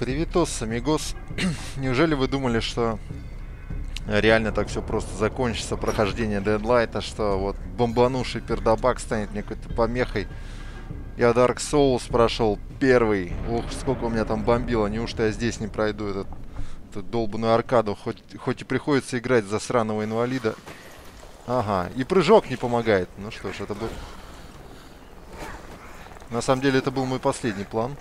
Привитос, амигос. Неужели вы думали, что реально так все просто закончится прохождение Deadlight, что вот бомбанувший пердобак станет мне какой-то помехой? Я Dark Souls прошел первый. Ух, сколько у меня там бомбило. Неужто я здесь не пройду эту долбаную аркаду? Хоть и приходится играть за сраного инвалида. Ага, и прыжок не помогает. Ну что ж, это был... На самом деле, это был мой последний план.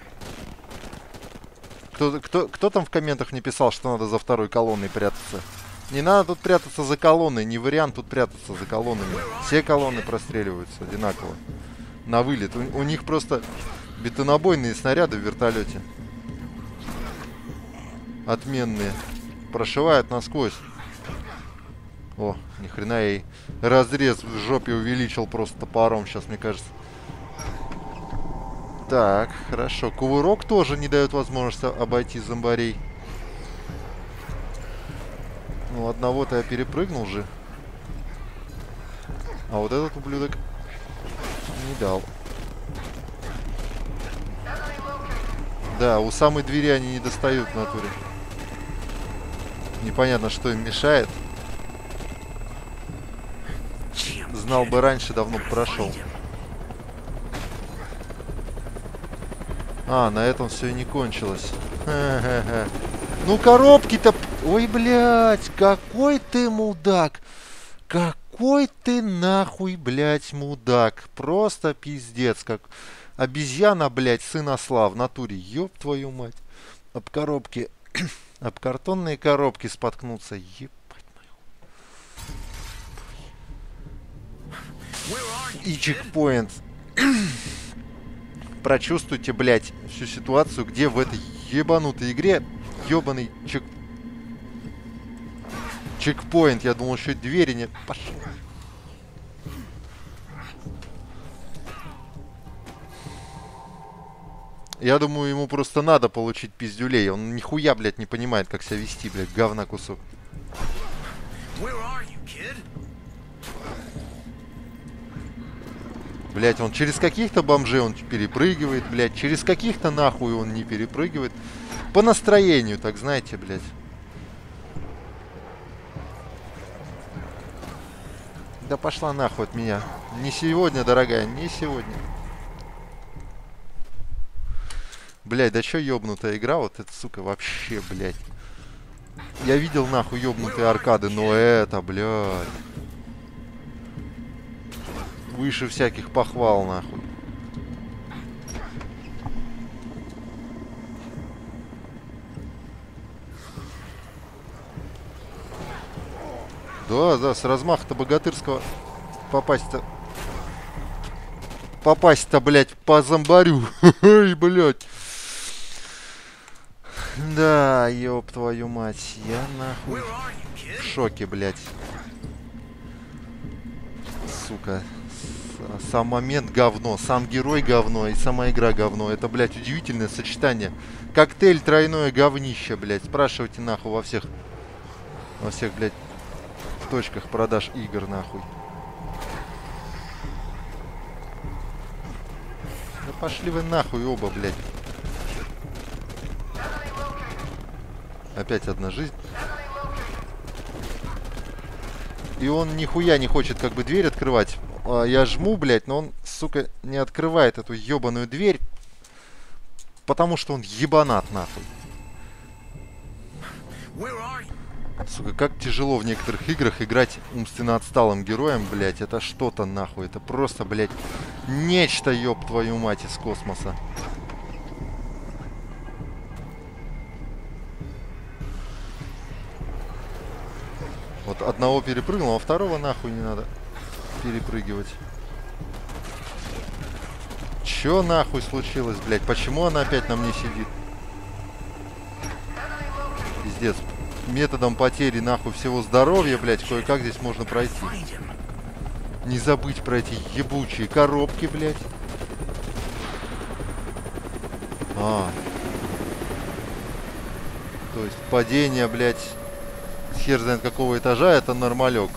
Кто там в комментах не писал, что надо за второй колонной прятаться? Не надо тут прятаться за колонной, не вариант тут прятаться за колоннами. Все колонны простреливаются одинаково. На вылет. У них просто бетонобойные снаряды в вертолете. Отменные. Прошивают насквозь. О, ни хрена я ей разрез в жопе увеличил просто топором сейчас, мне кажется. Так, хорошо. Кувырок тоже не дает возможности обойти зомбарей. Ну, одного-то я перепрыгнул же. А вот этот ублюдок не дал. Да, у самой двери они не достают в натуре. Непонятно, что им мешает. Знал бы раньше, давно бы прошел. А, на этом все и не кончилось. Ха-ха-ха. Ну, коробки-то... Ой, блядь, какой ты мудак. Какой ты нахуй, блядь, мудак. Просто пиздец. Как обезьяна, блядь, сын осла в натуре. Ёб твою мать. Об коробки... Об картонные коробки споткнуться. Ебать мою. И чекпоинт. Прочувствуйте, блядь, всю ситуацию, где в этой ебанутой игре ебаный чекпоинт. Я думал, еще двери не... Пошел. Я думаю, ему просто надо получить пиздюлей. Он нихуя, блядь, не понимает, как себя вести, блядь, говна кусок. Блять, он через каких-то бомжей он перепрыгивает, блять, через каких-то нахуй он не перепрыгивает. По настроению, так знаете, блять. Да пошла нахуй от меня. Не сегодня, дорогая, не сегодня. Блять, да чё ёбнутая игра, вот эта, сука, вообще, блять. Я видел нахуй ёбнутые аркады, но это, блядь. Выше всяких похвал, нахуй. Да, с размаха-то богатырского попасть-то... Попасть-то, блядь, по зомбарю. Эй, блядь. Да, ёб твою мать. Я нахуй в шоке, блядь. Сука. Сам момент говно, сам герой говно и сама игра говно. Это, блядь, удивительное сочетание. Коктейль тройное говнище, блядь. Спрашивайте нахуй во всех, блядь, точках продаж игр, нахуй. Да пошли вы нахуй оба, блядь. Опять одна жизнь. И он нихуя не хочет как бы дверь открывать. Я жму, блядь, но он, сука, не открывает эту ебаную дверь. Потому что он ебанат, нахуй. Сука, как тяжело в некоторых играх играть умственно отсталым героем, блядь. Это что-то, нахуй. Это просто, блядь, нечто, ёб твою мать, из космоса. Вот одного перепрыгнул, а второго нахуй не надо перепрыгивать. Чё нахуй случилось, блядь? Почему она опять на мне сидит? Пиздец. Методом потери нахуй всего здоровья, блядь, кое-как здесь можно пройти. Не забыть про эти ебучие коробки, блядь. То есть падение, блядь, хер знает какого этажа, это нормалек.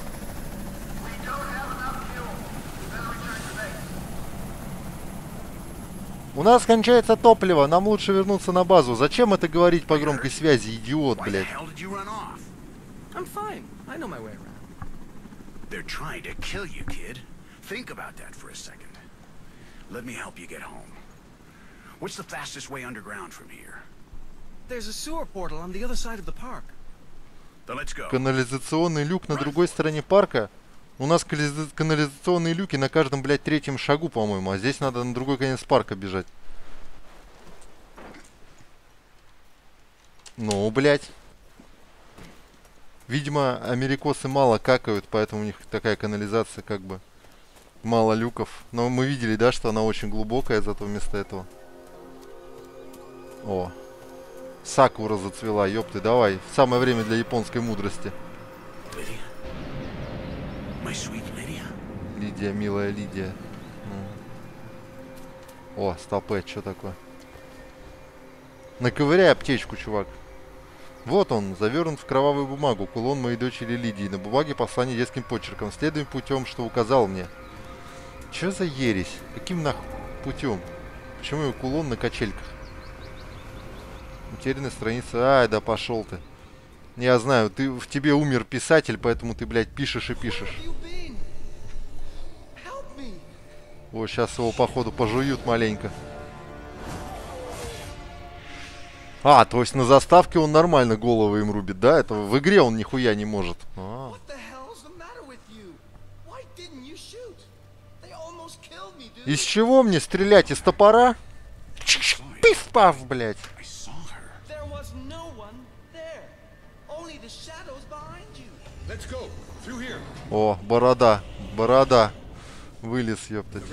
У нас кончается топливо, нам лучше вернуться на базу. Зачем это говорить по громкой связи, идиот, блядь? I'm fine. I know my way around. They're trying to kill you, kid. Think about that for a second. Let me help you get home. What's the fastest way underground from here? There's a sewer portal on the other side of the park. Then let's go. Канализационный люк на другой стороне парка. У нас канализационные люки на каждом, блядь, третьем шагу, по-моему. А здесь надо на другой конец парка бежать. Ну, блядь. Видимо, америкосы мало какают, поэтому у них такая канализация, как бы, мало люков. Но мы видели, да, что она очень глубокая, зато вместо этого. О, сакура зацвела, ёпты, давай. Самое время для японской мудрости. Лидия, милая Лидия. О, стопэ, что такое? Наковыряй аптечку, чувак. Вот он, завернут в кровавую бумагу, кулон моей дочери Лидии. На бумаге послание детским почерком. Следуем путем, что указал мне. Чё за ересь? Каким нахуй путем? Почему его кулон на качельках? Утерянная страница. Ай, да пошел ты. Я знаю, ты, в тебе умер писатель, поэтому ты, блядь, пишешь и пишешь. О, сейчас его, походу, пожуют маленько. А, то есть на заставке он нормально головы им рубит, да? Это в игре он нихуя не может. Из чего мне стрелять? Из топора? Пиф-паф, блядь. О, борода, борода. Вылез, ёптать.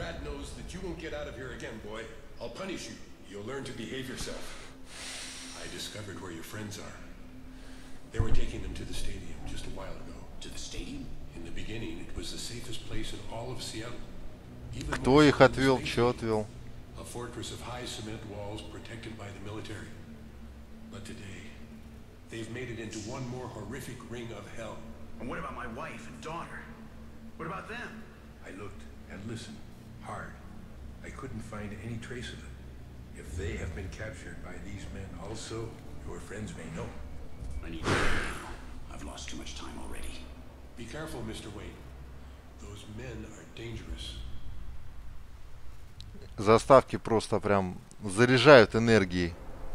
I discovered where your friends are. They were taking them to the stadium just a while ago. To the stadium? In the beginning, it was the safest place in all of Seattle. Кто их отвел? Чё отвел? A fortress of high cement walls protected by the military. But today, they've made it into one more horrific ring of hell. And what about my wife and daughter? What about them? I looked and listened hard. I couldn't find any trace of it. If they have been captured by these men also, your friends may know. I need to go now. I've lost too much time already. Be careful, Mr. Wayne. Those men are dangerous. Заставки просто прям заряжают энергией.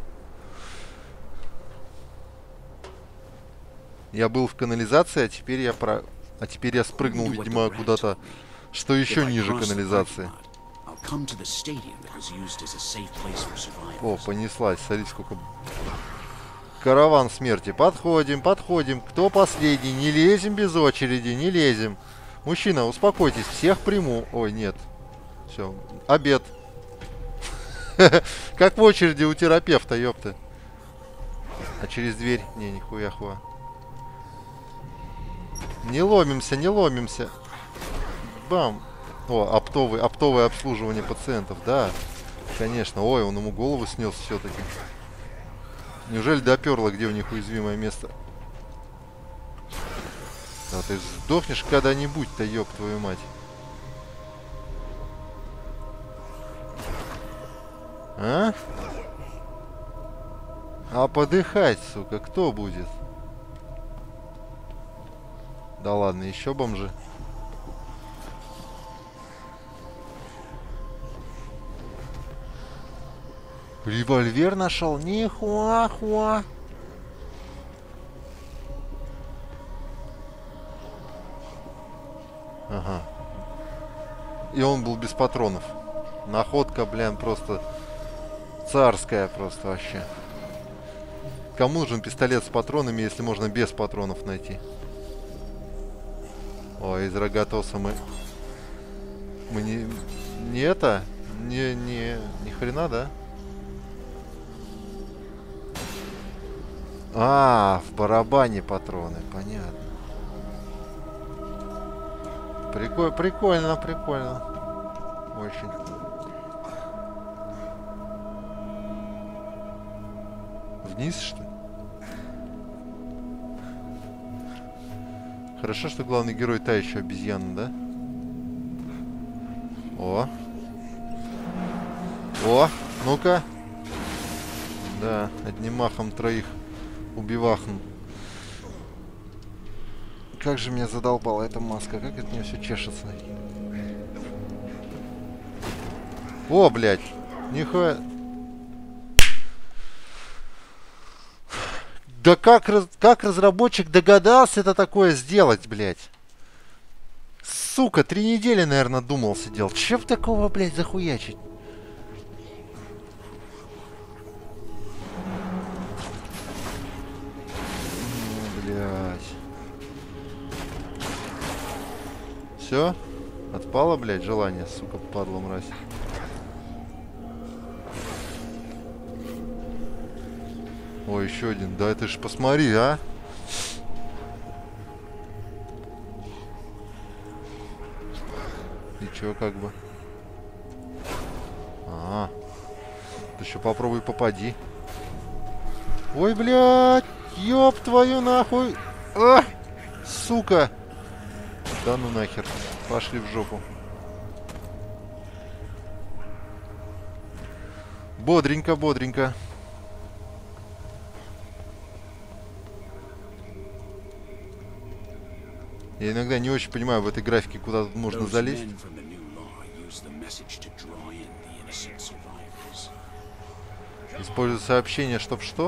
Я был в канализации, а теперь я спрыгнул, видимо, куда-то, что еще ниже канализации. О, понеслась, смотри, сколько... Караван смерти. Подходим, подходим. Кто последний? Не лезем без очереди, не лезем. Мужчина, успокойтесь, всех приму. Ой, нет. Все, обед. Как в очереди у терапевта, ёпта. А через дверь? Не, нихуя хуя. Не ломимся, не ломимся. Бам. О, оптовое обслуживание пациентов, да. Конечно. Ой, он ему голову снес все-таки. Неужели доперло, где у них уязвимое место? Да ты сдохнешь когда-нибудь-то, ёб твою мать. А? А подыхать, сука, кто будет? Да ладно, еще бомжи. Револьвер нашел? Нихуахуа. Ага. И он был без патронов. Находка, блин, просто царская просто вообще. Кому нужен пистолет с патронами, если можно без патронов найти? О, из Рогатоса мы не это? Ни хрена, да? А, в барабане патроны, понятно. Прикольно, прикольно. Очень. Вниз, что ли? Хорошо, что главный герой та еще обезьяна, да? О! О! Ну-ка. Да, одним махом троих убивахну. Как же меня задолбала эта маска. Как от нее все чешется. О, блядь. Нихуя. Да как разработчик догадался это такое сделать, блядь? Сука, 3 недели, наверное, думал, сидел. Чем такого, блядь, захуячить? Блядь. Все? Отпало, блядь, желание, сука, падла мразь. Ой, еще один. Да это ж посмотри, а. И чё, как бы? А, ты еще попробуй попади. Ой, блядь, ёб твою нахуй. А, сука. Да ну нахер. Пошли в жопу. Бодренько, бодренько. Я иногда не очень понимаю в этой графике, куда тут можно залезть. Использую сообщение, чтоб что?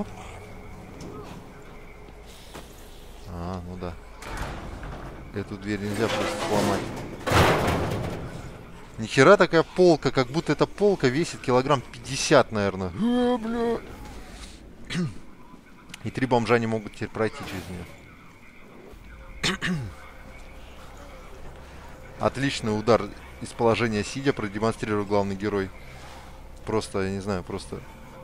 А, ну да. Эту дверь нельзя просто сломать. Нихера такая полка, как будто эта полка весит килограмм 50, наверное. Бля. И 3 бомжа не могут теперь пройти через нее. Отличный удар из положения сидя продемонстрировал главный герой. Просто, я не знаю, просто...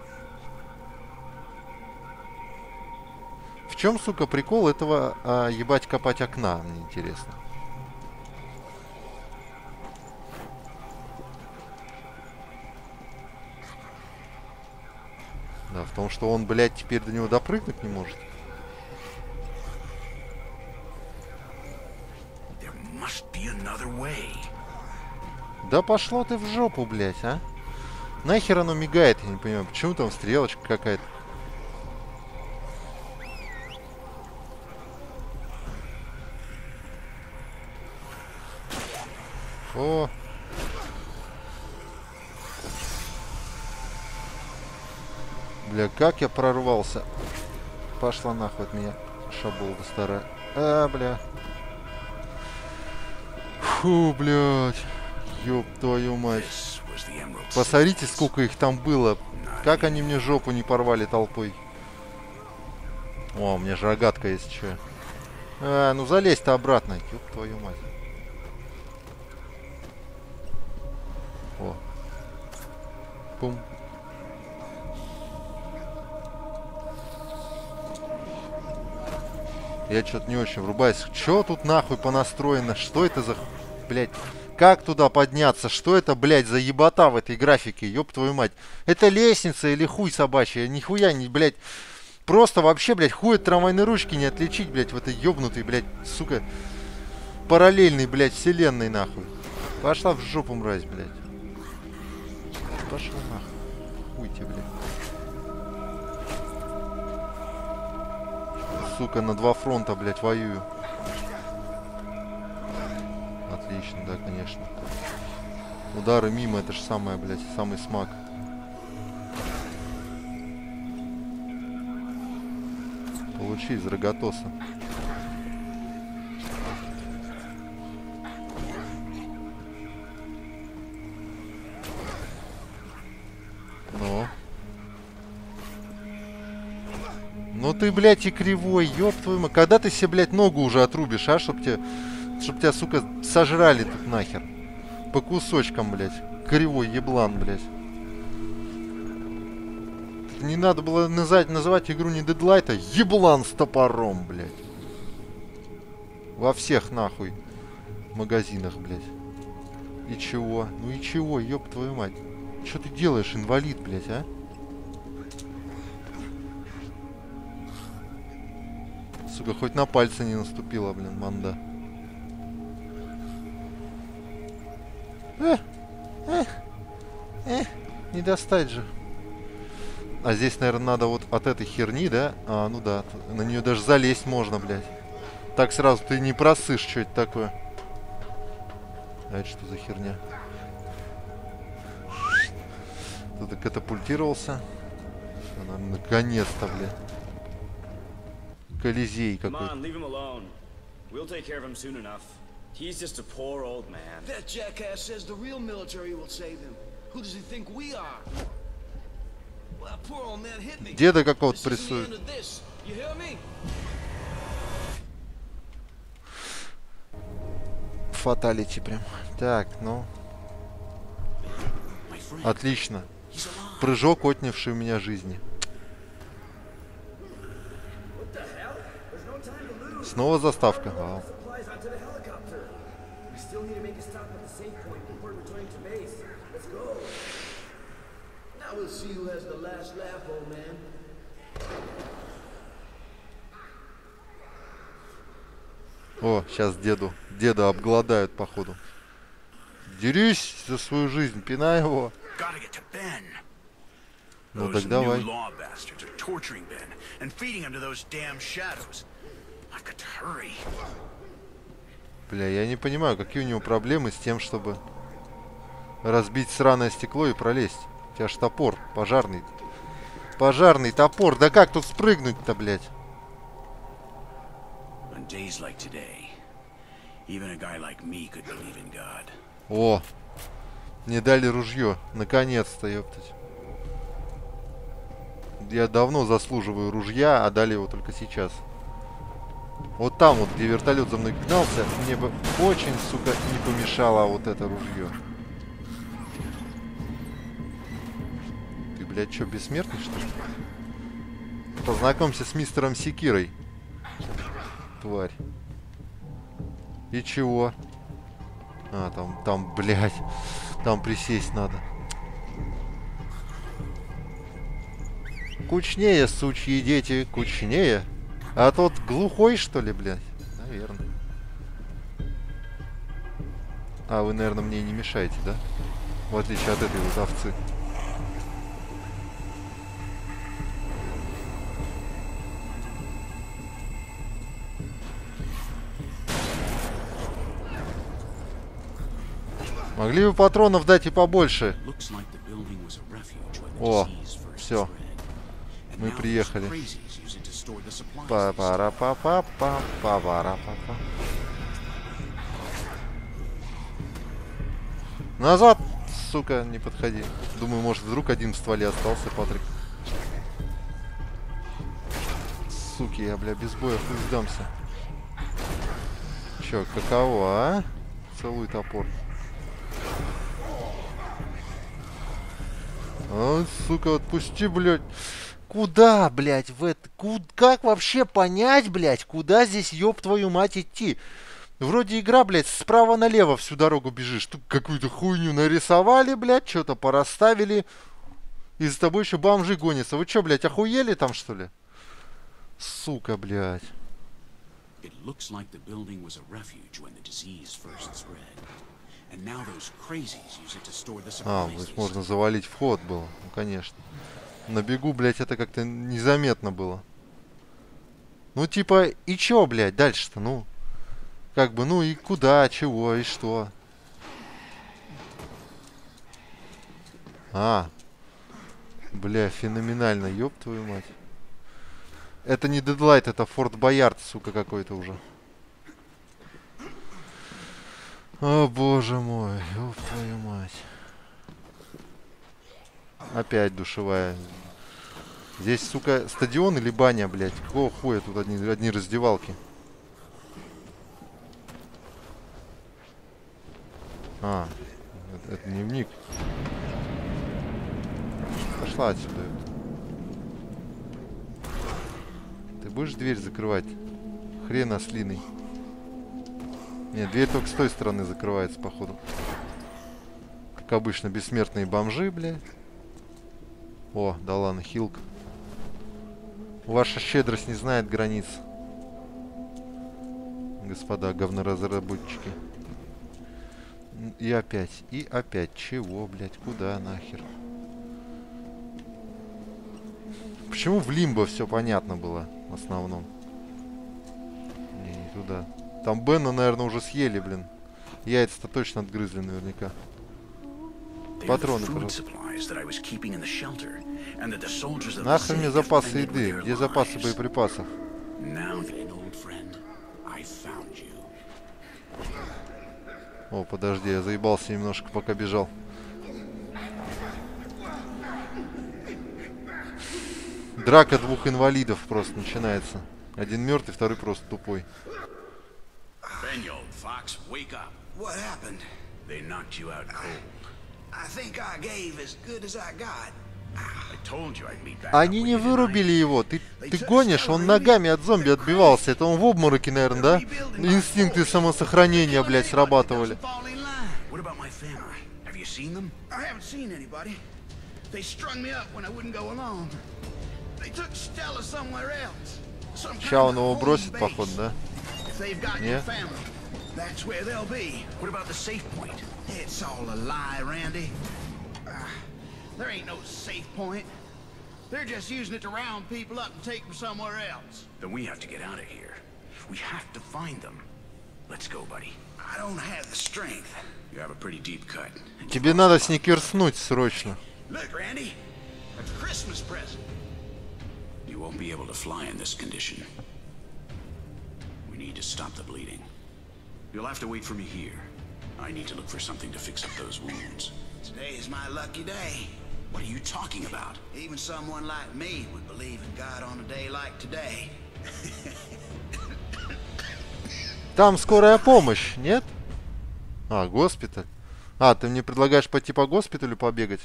В чем, сука, прикол этого ебать копать окна, мне интересно. Да, в том, что он, блядь, теперь до него допрыгнуть не может. Да пошло ты в жопу, блядь, а? Нахер оно мигает, я не понимаю. Почему там стрелочка какая-то? О! Бля, как я прорвался. Пошла нахуй от меня, шаболда старая. А, бля. Фу, блядь. Ёб твою мать. Посмотрите, сколько их там было. Как они мне жопу не порвали толпой. О, у меня же рогатка есть, что. А, ну залезь-то обратно. Ёб твою мать. О. Пум. Я что-то не очень врубаюсь. Чё тут нахуй понастроено? Что это за... Блядь. Как туда подняться? Что это, блядь, за ебота в этой графике? Ёб твою мать. Это лестница или хуй собачья? Нихуя не, блядь. Просто вообще, блядь, хуй от трамвайной ручки не отличить, блядь, в этой ёбнутой, блядь, сука, параллельной, блядь, вселенной, нахуй. Пошла в жопу, мразь, блядь. Пошла нахуй. Хуй тебе, блядь. Сука, на 2 фронта, блядь, воюю. Отлично, да, конечно. Удары мимо, это же самое, блядь, самый смак. Получи из рогатоса. Ну. Ну ты, блядь, и кривой, ёб твою мать. Когда ты себе, блядь, ногу уже отрубишь, а? Чтоб тебя, сука, сожрали тут нахер. По кусочкам, блядь. Кривой еблан, блядь. Не надо было называть игру не Deadlight, а еблан с топором, блядь. Во всех, нахуй, магазинах, блядь. И чего? Ну и чего, ёб твою мать. Что ты делаешь, инвалид, блядь, а? Сука, хоть на пальцы не наступила, блин, манда. Не достать же. А здесь, наверное, надо вот от этой херни, да? А, ну да. На нее даже залезть можно, блядь. Так сразу ты не просышь, что это такое. А это что за херня? Кто-то катапультировался. Наконец-то, блядь. Колизей какой-то. We'll take care of him soon enough. He's just a poor old man. That jackass says the real military will save him. Who does he think we are? Well, that poor old man hit me. Деда какого-то This isn't the прессует. end of this. You hear me? Фаталити прям. Так, ну. Отлично. Прыжок, отнявший у меня жизни. Снова заставка. Вау. Now we'll see who has the last laugh, old man. О, сейчас деда обгладают, походу. Дерись за свою жизнь, пинай его. Gotta get to Ben. Ну Those так давай. new law bastards are torturing Ben and feeding him to those damn shadows. I've got to hurry. Бля, я не понимаю, какие у него проблемы с тем, чтобы разбить сраное стекло и пролезть. У тебя ж топор, пожарный. Пожарный топор. Да как тут спрыгнуть-то, блядь? On days like today, even a guy like me could believe in God. О, мне дали ружье. Наконец-то, ёптать. Я давно заслуживаю ружья, а дали его только сейчас. Вот там вот, где вертолет за мной гнался, мне бы очень, сука, не помешало вот это ружье. Ты, блядь, что, бессмертный, что ли? Познакомься с мистером Секирой. Тварь. И чего? А, там, блядь, там присесть надо. Кучнее, сучьи дети, кучнее. А тот глухой, что ли, блядь? Наверное. А, вы, наверное, мне и не мешаете, да? В отличие от этой вот овцы. Могли бы патронов дать и побольше. О, все. Мы приехали. Па-пара-па-па-па-па-пара-па-па. Назад, сука, не подходи. Думаю, может, вдруг один в стволе остался, Патрик. Суки, я, бля, без боя хуй сдамся. Чё, каково, а? Целуй топор. А, сука, отпусти, блядь. Куда, блядь, в это... Как вообще понять, блядь, куда здесь, ёб твою мать, идти? Вроде игра, блядь, справа налево всю дорогу бежишь. Тут какую-то хуйню нарисовали, блядь, что-то порасставили. И за тобой еще бомжи гонятся. Вы что, блядь, охуели там, что ли? Сука, блядь. А, вот можно завалить вход было. Ну, конечно. На бегу, блядь, это как-то незаметно было. Ну, типа, и чё, блядь, дальше-то, ну? Как бы, ну и куда, чего, и что? А. Бля, феноменально, ёб твою мать. Это не Deadlight, это Форт Боярд, сука, какой-то уже. О, боже мой, ёб твою мать. Опять душевая. Здесь, сука, стадион или баня, блядь? Какого хуя тут одни раздевалки? А, это дневник. Пошла отсюда. Ты будешь дверь закрывать? Хрен ослиный. Нет, дверь только с той стороны закрывается, походу. Как обычно, бессмертные бомжи, блядь. О, да ладно, хилка. Ваша щедрость не знает границ. Господа говноразработчики. И опять. Чего, блядь? Куда нахер? Почему в Лимбо все понятно было в основном? Не туда. Там Бена, наверное, уже съели, блин. Яйца-то точно отгрызли наверняка. Патроны, пожалуйста. Нахрен мне запасы еды? Где запасы боеприпасов? О, подожди, я заебался немножко, пока бежал. Драка двух инвалидов просто начинается. Один мертвый, второй просто тупой. What happened? They knocked you out cold. I think I gave as good as I got. I told you I'd meet back. Они не вырубили его. Ты гонишь, он ногами от зомби отбивался. Это он в обмороке, наверное, да? Инстинкты самосохранения, блядь, срабатывали. What about my family? Have you seen them? I haven't seen anybody. They strung me up when I wouldn't go along. They took Stella somewhere else. Ща он его бросит, походу, да? If they've got your family, that's where they'll be. What about the safe point? It's all a lie, Randy. There ain't no safe point. They're just using it to round people up and take them somewhere else. Then we have to get out of here. We have to find them. Let's go, buddy. I don't have the strength. You have a pretty deep cut. Тебе надо сникерснуть срочно. Look, Randy, a Christmas present. You won't be able to fly in this condition. We need to stop the bleeding. You'll have to wait for me here. I need to look for something to fix up those wounds. Today is my lucky day. What are you talking about? Even someone like me would believe in God on a day like today. Там скорая помощь, нет? А, госпиталь. А, ты мне предлагаешь пойти по госпиталю побегать?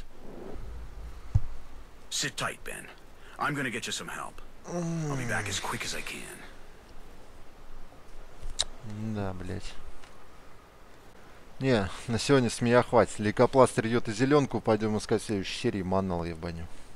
Sit tight, Ben. I'm gonna get you some help. I'll be back as quick as I can. Да, блять. Не, на сегодня с меня хватит. Лейкопластырь идет и зеленку. Пойдем искать в следующей серии. Маннал ебаню.